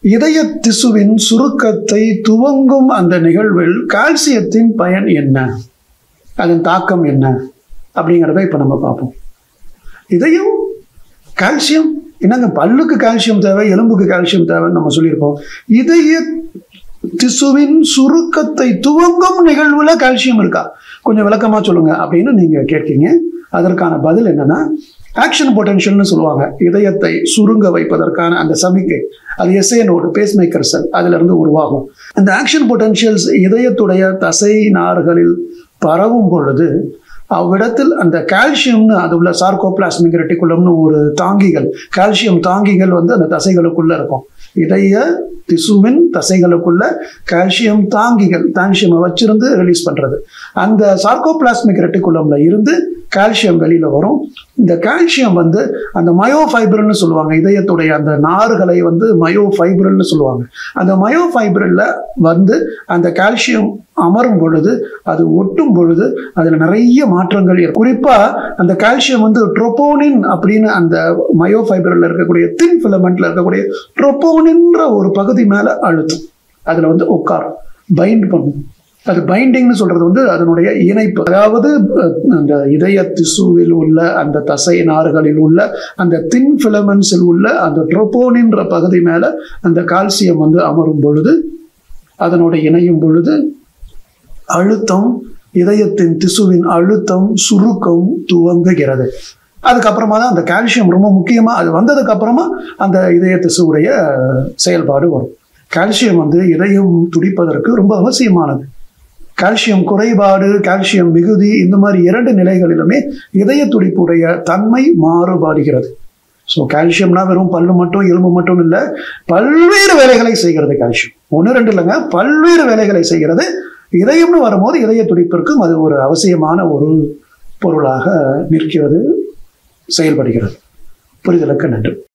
இதய திசுவின் சுருக்கத்தை துவங்கும் அந்த நிகழ்வில் கால்சியத்தின் பயன் என்ன, அதன் தாக்கம் என்ன அப்படிங்கிறத இப்போ நம்ம பார்ப்போம். இதயம் கால்சியம் என்னங்க, பல்லுக்கு கால்சியம் தேவை, எலும்புக்கு கால்சியம் தேவைன்னு நம்ம சொல்லியிருப்போம். இதய திசுவின் சுருக்கத்தை துவங்கும் நிகழ்வுல கால்சியம் இருக்கா, கொஞ்சம் விளக்கமா சொல்லுங்க அப்படின்னு நீங்க கேட்கீங்க. அதற்கான பதில் என்னன்னா, ஆக்ஷன் பொட்டன்ஷியல்னு சொல்லுவாங்க. இதயத்தை சுருங்க வைப்பதற்கான அந்த சமிக்கை, அது SA node, pacemaker cell, அதுல இருந்து உருவாகும். அந்த ஆக்ஷன் பொட்டன்ஷியல்ஸ் இதயத்துடைய தசை நார்களில் பரவும் பொழுது அவ்விடத்தில் அந்த கால்சியம்னு அது உள்ள சார்கோபிளாஸ்மிக் ரெட்டிகுலம்னு ஒரு தாங்கிகள், கால்சியம் தாங்கிகள் அந்த தசைகளுக்குள்ள இருக்கும். இதய திசுவின் தசைகளுக்குள்ள கால்சியம் தாங்கிகள், கால்சியம் வச்சிருந்து ரிலீஸ் பண்றது. அந்த சார்கோபிளாஸ்மிக் ரெட்டிகுலம்ல இருந்து கால்சியம் வெளியில வரும். இந்த கால்சியம் அந்த மயோஃபைப்ரில்னு சொல்லுவாங்க. இதயத்துடைய அந்த நார்களை மயோஃபைப்ரில்னு சொல்லுவாங்க. அந்த மயோஃபைப்ரில்ல அந்த கால்சியம் அமரும் பொழுது, அது ஒட்டும் பொழுது அதுல நிறைய மாற்றங்கள் இருக்கும். குறிப்பா அந்த கால்சியம் ட்ரோபோனின் அப்படின்னு அந்த மயோஃபைப்ரில்ல இருக்கக்கூடிய தின் ஃபிலமெண்ட்ல இருக்கக்கூடிய ட்ரோபோனின்ற ஒரு பகுதி மேல அழுத்தும். அதுல உட்காரும், பைண்ட் பண்ணும். அது பைண்டிங்னு சொல்றது அதனுடைய இணைப்பு. அதாவது அந்த இதய திசுவில் உள்ள அந்த தசை நார்களில் உள்ள அந்த தின் ஃபிலமெண்ட்ஸில் உள்ள அந்த ட்ரோபோனின்ற பகுதி மேல அந்த கால்சியம் அமரும் பொழுது, அதனோட இணையும் பொழுது அழுத்தம், இதயத்தின் திசுவின் அழுத்தம், சுருக்கம் துவங்குகிறது. அதுக்கப்புறமா தான் அந்த கால்சியம் ரொம்ப முக்கியமா அது வந்ததுக்கு அப்புறமா அந்த இதய திசுவுடைய செயல்பாடு வரும். கால்சியம் இதயம் துடிப்பதற்கு ரொம்ப அவசியமானது. கால்சியம் குறைபாடு, கால்சியம் மிகுதி, இந்த மாதிரி 2 நிலைகளிலுமே இதய துடிப்புடைய தன்மை மாறுபாடுகிறது. ஸோ கால்சியம்னா வெறும் பல்லு மட்டும் எலும்பு மட்டும் இல்லை, பல்வேறு வேலைகளை செய்கிறது கால்சியம். 1 2 இல்லைங்க, பல்வேறு வேலைகளை செய்கிறது. இதயம்னு வரும்போது இதய துடிப்பிற்கும் அது ஒரு அவசியமான ஒரு பொருளாக நிற்கிறது, செயல்படுகிறது. புரிதலுக்கு நன்றி.